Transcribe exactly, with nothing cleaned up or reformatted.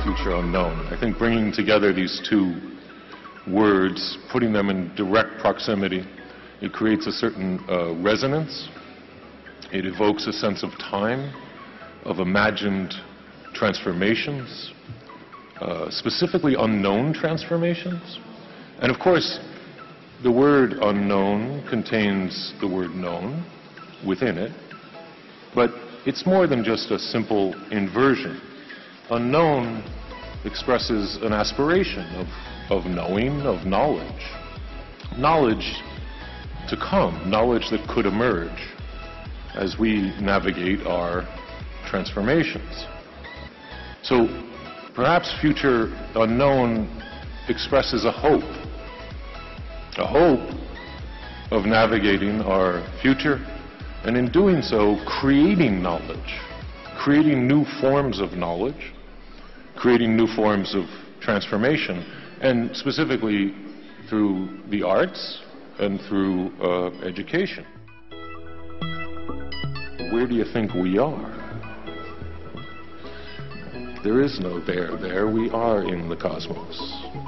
future unknown. I think bringing together these two words, putting them in direct proximity, it creates a certain uh, resonance. It evokes a sense of time, of imagined transformations, uh, specifically unknown transformations. And of course, the word unknown contains the word known within it, but it's more than just a simple inversion. Unknown expresses an aspiration of, of knowing, of knowledge. Knowledge to come, knowledge that could emerge as we navigate our transformations. So perhaps future unknown expresses a hope, a hope of navigating our future, and in doing so, creating knowledge, creating new forms of knowledge, creating new forms of transformation, and specifically through the arts and through uh, education. Where do you think we are? There is no there there. We are in the cosmos.